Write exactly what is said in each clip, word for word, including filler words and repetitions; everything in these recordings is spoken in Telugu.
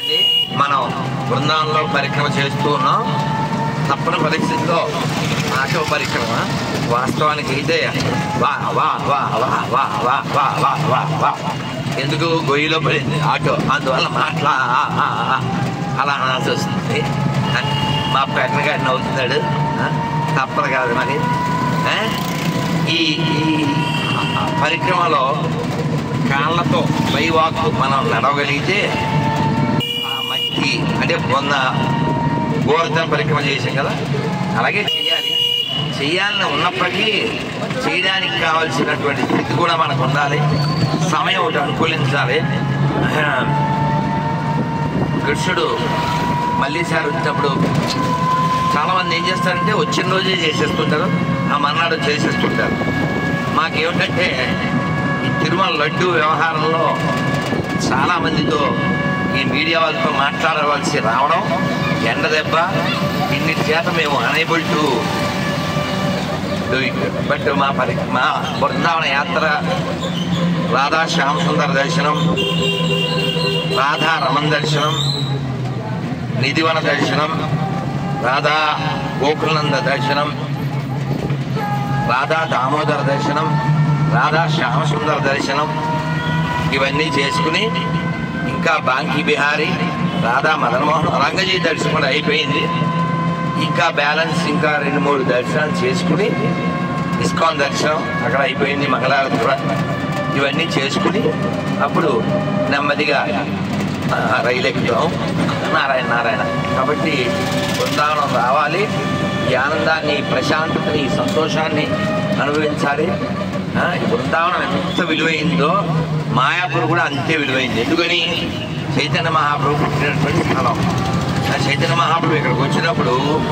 అండి మనం బృందావనంలో పరిక్రమ చేస్తూ ఉన్నాం. తప్పని పరిస్థితిలో ఆశవ పరిక్రమ వాస్తవానికి అయితే వా వా వా వా వా వా వా వా వా వా ఎందుకు గొయ్యిలో పడింది ఆటో, అందువల్ల మాట్లా అలా అనాల్సి వస్తుంది. మా పెట్టన గారిని అవుతున్నాడు, తప్పదు కాదు మరి. ఈ ఈ పరిక్రమలో కాళ్ళతో పైవాకు మనం నడవగలిగితే ఆ మట్టి అంటే మొన్న గోవర్ధన పరిక్రమ చేసాం కదా, అలాగే చేయాలి. చేయాలని ఉన్నప్పటికీ చేయడానికి కావాల్సినటువంటి స్థితి కూడా మనకు ఉండాలి, సమయం ఒకటి అనుకూలించాలి. కృష్ణుడు మళ్ళీ సార్ వచ్చినప్పుడు చాలామంది ఏం చేస్తారంటే వచ్చిన రోజే చేసేస్తుంటారు, ఆ మర్నాడు చేసేస్తుంటారు. మాకేమిటంటే ఈ తిరుమల లడ్డు వ్యవహారంలో చాలామందితో ఈ మీడియా వాళ్ళతో మాట్లాడవలసి రావడం, ఎండ దెబ్బ, ఇన్నిటి చేత మేము unable to do it. But మా పరి మా బృందావన యాత్ర రాధా శ్యామ సుందర దర్శనం, రాధా రమణ దర్శనం, నిధివన దర్శనం, రాధా గోకులనంద దర్శనం, రాధా దామోదర దర్శనం, రాధా శ్యామసుందర దర్శనం, ఇవన్నీ చేసుకుని ఇంకా బాంకీ బిహారీ, రాధా మదన్మోహన్, రంగజీ దర్శనం కూడా అయిపోయింది. ఇంకా బ్యాలెన్స్ ఇంకా రెండు మూడు దర్శనాలు చేసుకుని ఇస్కాన్ దర్శనం అక్కడ అయిపోయింది, మంగళారతి కూడా. ఇవన్నీ చేసుకుని అప్పుడు నెమ్మదిగా రైలు ఎక్కుతాం. నారాయణ నారాయణ కాబట్టి బృందావనం రావాలి, ఈ ఆనందాన్ని, ప్రశాంతతని, సంతోషాన్ని అనుభవించాలి. ఈ బృందావనం ఎంత విలువైందో మాయాపూర్ కూడా అంతే విలువైంది. ఎందుకని చైతన్య మహాప్రభు పుట్టినటువంటి స్థలం. చైతన్య మహాప్రభు ఇక్కడికి వచ్చినప్పుడు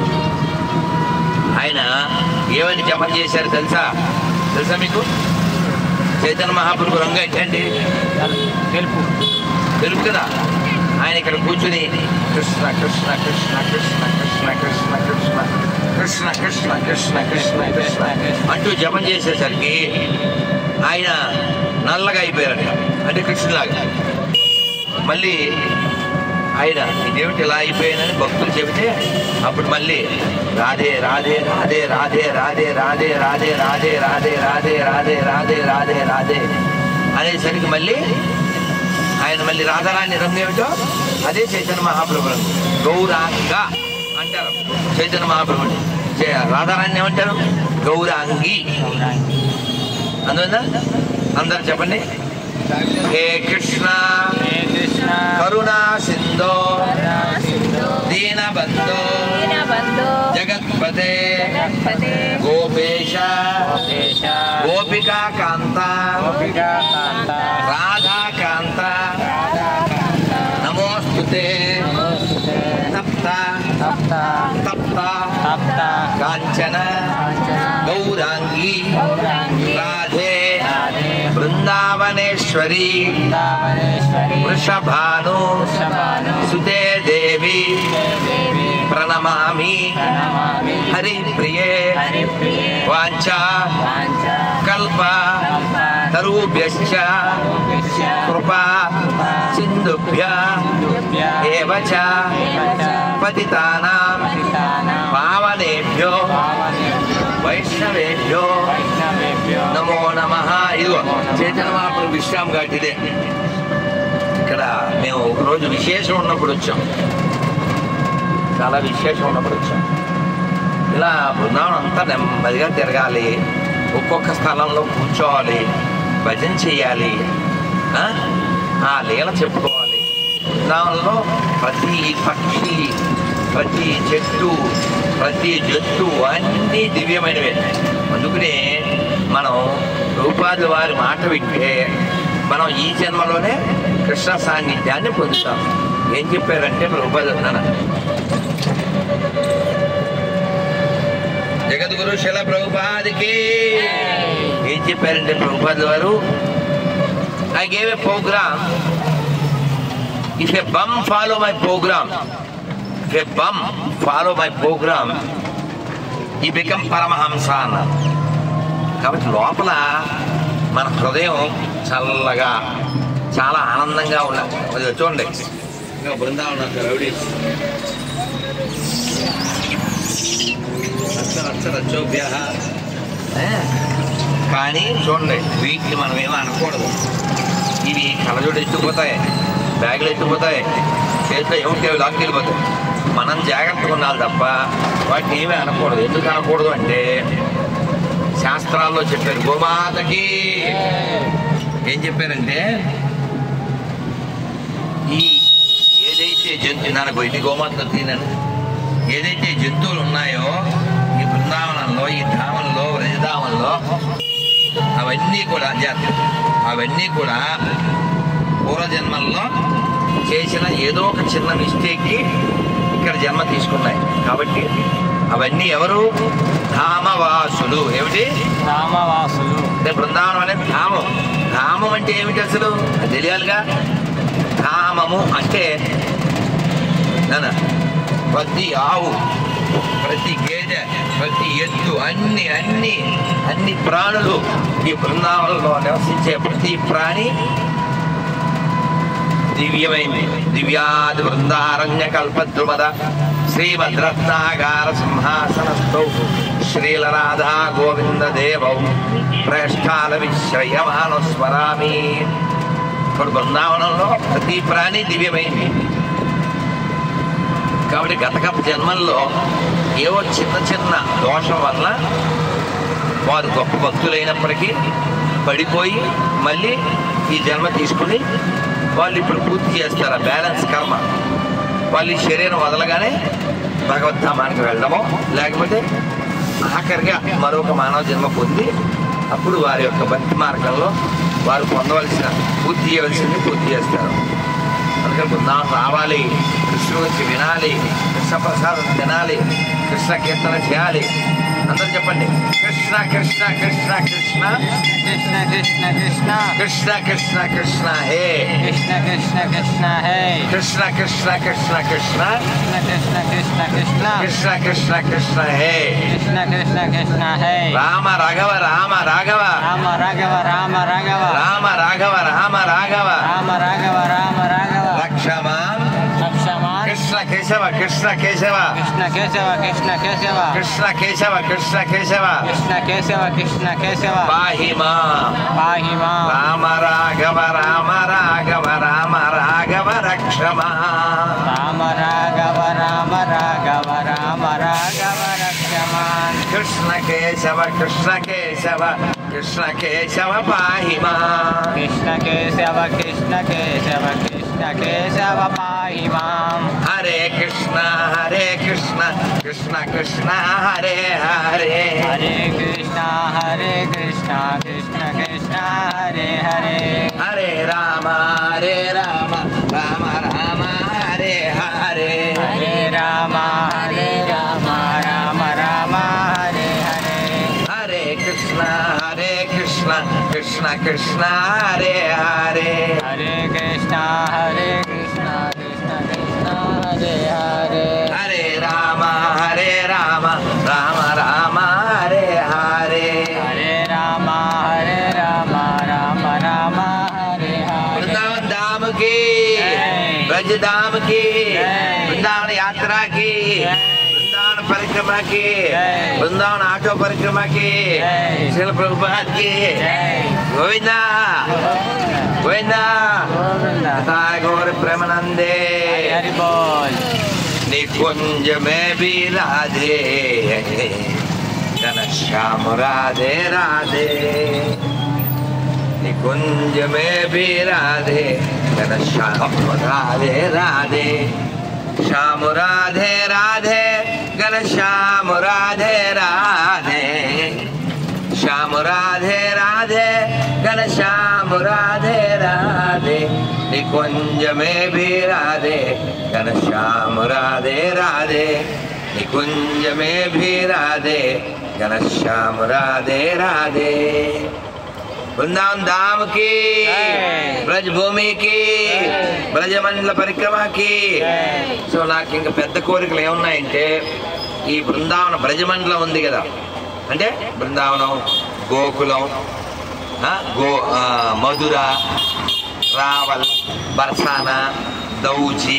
ఆయన ఏమని జపం చేశారు తెలుసా తెలుసా మీకు? చైతన్య మహాప్రభు రంగు ఏంటండి? తెలుపు తెలుపు కదా. ఆయన ఇక్కడ కూర్చుని కృష్ణ కృష్ణ కృష్ణ కృష్ణ కృష్ణ కృష్ణ కృష్ణ కృష్ణ కృష్ణ కృష్ణ కృష్ణ కృష్ణ అంటూ జపం చేసేసరికి ఆయన నల్లగా అయిపోయారట, అంటే కృష్ణులాగా. మళ్ళీ ఆయన ఇదేమిటి ఇలా అయిపోయానని భక్తులు చెబితే అప్పుడు మళ్ళీ రాధే రాధే రాధే రాధే రాధే రాధే రాధే రాధే రాధే రాధే రాధే రాధే రాధే రాధే అనేసరికి మళ్ళీ ఆయన మళ్ళీ రాధారాణి రంగు ఏమిటో అదే చైతన్య మహాప్రభు రంగు. గౌరాంగ అంటారు చైతన్య మహాప్రభుని. రాధారాణి ఏమంటారు? గౌరాంగి. అందువల్ల అందరు చెప్పండి, హే కృష్ణ కరుణా సింధో దీనబంధో జగత్పదే గోపేశ గోపికా కాంత రాధాకాంత నమోస్తుతే తప్త తప్త కాంచన గౌరాంగి రాధే బృందావనేశ్వరి వృషభాను సుతే దేవి ప్రణమామి హరిప్రియే వాంఛా కల్ప తరుభ్యశ్చ కృపా సింధుభ్య ఏవ చ పతితానాం పావనేభ్యో వైష్ణవేభ్యో నమో నమః. ఇదిగో చైతన్య మహాప్రభు విశ్రామ ఘాట్ ఇదే. ఇక్కడ మేము ఒకరోజు విశేషం ఉన్నప్పుడు వచ్చాం, చాలా విశేషం ఉన్నప్పుడు వచ్చాం. ఇలా బృందావనం అంతా నెమ్మదిగా తిరగాలి, ఒక్కొక్క స్థలంలో కూర్చోవాలి, భజన చేయాలి, ఆ లీల చెప్పుకోవాలి. బృందావనంలో ప్రతి పక్షి, ప్రతి చెట్టు, ప్రతి జంతు అన్నీ దివ్యమైనవే. అందుకనే మనం రూపాది వారి మాట వింటే మనం ఈ జన్మలోనే కృష్ణ సాన్నిధ్యాన్ని పొందుతాం. ఏం చెప్పారంటే రూపాది జగద్గురు శిల ప్రభుపాదికి ఏం చెప్పారంటే ప్రభుపాదుల వారు, I gave a programme, if a bum follow my programme, if a bum follow my programme he become Paramahamsa అన్నారు. కాబట్టి లోపల మన హృదయం చల్లగా చాలా ఆనందంగా ఉండాలి. చూడండి ఇంకా బృందావనం రౌడీ రచ్చోభ్య. కానీ చూడండి, వీటిని మనం ఏమో అనకూడదు. ఇవి కళ్ళజోడు ఎత్తుకుపోతాయి, బ్యాగులు ఎత్తుకుపోతాయి, చేతిలో ఏమిటి లాక్కి వెళ్ళిపోతాయి. మనం జాగ్రత్తగా ఉండాలి తప్ప వాటిని ఏమీ అనకూడదు. ఎందుకు అనకూడదు అంటే శాస్త్రాల్లో చెప్పారు. గోమాతకి ఏం చెప్పారంటే, ఈ ఏదైతే జంతు నాకు ఇది గోమాత తినను ఏదైతే జంతువులు ఉన్నాయో ఈ బృందావనంలో, ఈ ధామంలో, వ్రజధామంలో, అవన్నీ కూడా అవన్నీ కూడా పూర్వజన్మల్లో చేసిన ఏదో ఒక చిన్న మిస్టేక్కి ఇక్కడ జన్మ తీసుకున్నాయి. కాబట్టి అవన్నీ ఎవరు? ధామవాసులు. ఏమిటి? ధామవాసులు. అంటే బృందావనం అనేది ధామం. ధామం అంటే ఏమిటి అసలు అది తెలియాలిగా. ధామము అంటే ప్రతి ఆవు, ప్రతి గేదె, ప్రతి ఎద్దు, అన్ని అన్ని అన్ని ప్రాణులు, ఈ బృందావనంలో నివసించే ప్రతి ప్రాణి దివ్యమైంది. దివ్యాది బృందారణ్య కల్పద్రుమద శ్రీమద్రత్నాగార సింహాసనస్థౌ శ్రీలరాధా గోవింద దేవౌ ప్రేష్టాల విశ్రయమాన స్మరామి. ఇప్పుడు బృందావనంలో ప్రతి ప్రాణి దివ్యమైంది. కాబట్టి గతగత జన్మల్లో ఏవో చిన్న చిన్న దోషం వల్ల వారు గొప్ప భక్తులైనప్పటికీ పడిపోయి మళ్ళీ ఈ జన్మ తీసుకుని వాళ్ళు ఇప్పుడు పూర్తి చేస్తారు బ్యాలెన్స్ కర్మ. వాళ్ళు ఈ శరీరం వదలగానే భగవద్ధామానికి వెళ్ళడమో లేకపోతే ఆఖరిగా మరొక మానవ జన్మ పొంది అప్పుడు వారి యొక్క భక్తి మార్గంలో వారు పొందవలసిన పూర్తి చేయవలసింది పూర్తి చేస్తారు. అందుకని బృందావనం రావాలి, కృష్ణుడికి వినాలి, కృష్ణ ప్రసాదం తినాలి, కృష్ణ కీర్తన చేయాలి. అందరూ చెప్పండి, కృష్ణ కృష్ణ కృష్ణ కృష్ణ కృష్ణ కృష్ణ కృష్ణ కృష్ణ కృష్ణ కృష్ణ హే కృష్ణ కృష్ణ కృష్ణ హే కృష్ణ కృష్ణ కృష్ణ కృష్ణ కృష్ణ కృష్ణ కృష్ణ కృష్ణ కృష్ణ కృష్ణ హే కృష్ణ కృష్ణ కృష్ణ హే రామ రాఘవ రామ రాఘవ రామ రాఘవ రామ రాఘవ రామ రాఘవ రామ రాఘవ రామ రాఘవ రామ రాఘవ రక్షమాం రక్షమాన్ కృష్ణ కేశవ కృష్ణ కేశవ కృష్ణ కేశవ కృష్ణ కేశవ కృష్ణ కేశవ కృష్ణ కేశవ కృష్ణ కేశవ కృష్ణ కేశవ పాహి మాం పాహి మాం రామ రాఘవ రామ రాఘవ రామ రాఘవ రక్షమాం రామ రాఘవ రామ రాఘవ రామ రాఘవ రక్షమాన్ కృష్ణ కేశవ కృష్ణ కేశవ కృష్ణ కేశవ పాహి మాం కృష్ణ కేశవ కృష్ణ కేశవ కృష్ణ కేశవ పాహి మాం హరే కృష్ణ హరే కృష్ణ కృష్ణ కృష్ణ హరే హరే హరే కృష్ణ హరే కృష్ణ కృష్ణ కృష్ణ హరే హరే హరే రామ హరే రామ రామ రామ హరే హరే హరే రామ హరే రామ రామ రామ హరే హరే హరే కృష్ణ హరే కృష్ణ కృష్ణ కృష్ణ హరే హరే హరే కృష్ణ హరే కృష్ణ కృష్ణ కృష్ణ హరే హరే హరే రామ హరే రామ రామ రామ హరే హరే హరే రామ హరే రామ రామ రామ హరే హరే वृंदावन धाम की, ब्रज धाम की, वृंदावन यात्रा की, वृंदावन परिक्रमा की, वृंदावन आटो परिक्रमा की, श्रील प्रभुपाद की, गोविंदा गोविंदा गौर प्रेमानंदे हरि बोल निकुंज में भी राधे घनश्याम राधे राधे निकुंज में भी राधे घनश्याम राधे राधे श्याम राधे राधे घनश्याम राधे राधे श्याम राधे राधे घनश्याम राधे राधे निकुंज में भी राधे घनश्याम राधे राधे निकुंज में भी राधे घनश्याम राधे राधे वृंदावन धाम की, ब्रज भूमि की, బ్రజమండల పరిక్రమ की। సో నాకు ఇంకా పెద్ద కోరికలు ఏమున్నాయంటే ఈ బృందావన బ్రజమండలం ఉంది కదా, అంటే బృందావనం, గోకులం, గో మధుర, రావల్, బర్సానా, దౌచి,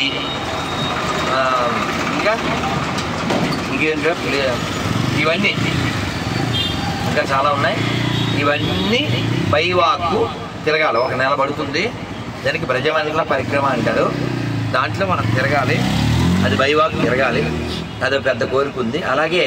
ఇంకా ఇంకేంటో ఇవన్నీ ఇంకా చాలా ఉన్నాయి. ఇవన్నీ బైవాక్కు తిరగాలి. ఒక నెల పడుతుంది. దానికి బ్రజమండల పరిక్రమ అంటారు. దాంట్లో మనం తిరగాలి. అది బైవాక్ తిరగాలి. అది పెద్ద కోరిక ఉంది. అలాగే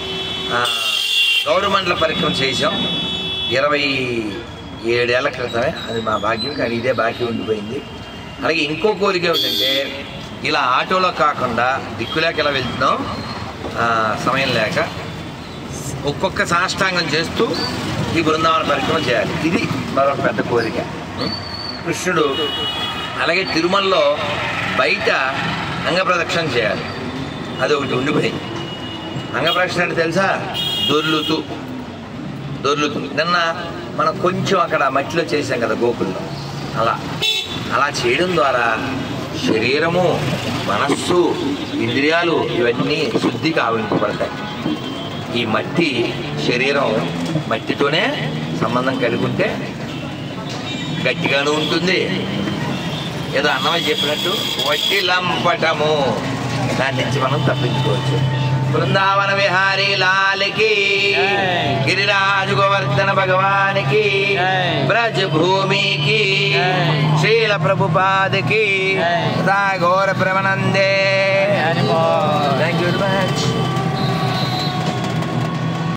గౌరమండల పరిక్రమ చేసాం ఇరవై ఏడేళ్ల క్రితమే. అది మా భాగ్యం, కానీ ఇదే బాకీ ఉండిపోయింది. అలాగే ఇంకో కోరిక ఏమిటంటే, ఇలా ఆటోలో కాకుండా దిక్కులేక ఇలా వెళ్తున్నాం, సమయం లేక ఒక్కొక్క సాష్టాంగం చేస్తూ ఈ బృందావన పరిక్రమ చేయాలి. ఇది మరొక పెద్ద కోరిక. కృష్ణుడు అలాగే తిరుమలలో బయట అంగప్రదక్షిణ చేయాలి. అది ఒకటి ఉండిపోయింది. అంగప్రదక్షిణ అంటే తెలుసా? దొర్లుతూ దొర్లుతూ నిన్న మనం కొంచెం అక్కడ మట్టిలో చేసాం కదా గోకుల్లో. అలా అలా చేయడం ద్వారా శరీరము, మనస్సు, ఇంద్రియాలు ఇవన్నీ శుద్ధి కావింపబడతాయి. ఈ మట్టి శరీరం మట్టితోనే సంబంధం కలిగి ఉంటే గట్టిగాను ఉంటుంది. ఏదో అన్నమై చెప్పినట్టు వట్టి లంపటము, దాని నుంచి మనం తప్పించుకోవచ్చు. బృందావన విహారీ లాల్కి, గిరిరాజు గోవర్ధన భగవానికి, బ్రజ్ భూమికి, శ్రీల ప్రభుపాదకి, గోర ప్రవనందే. Thank you very much.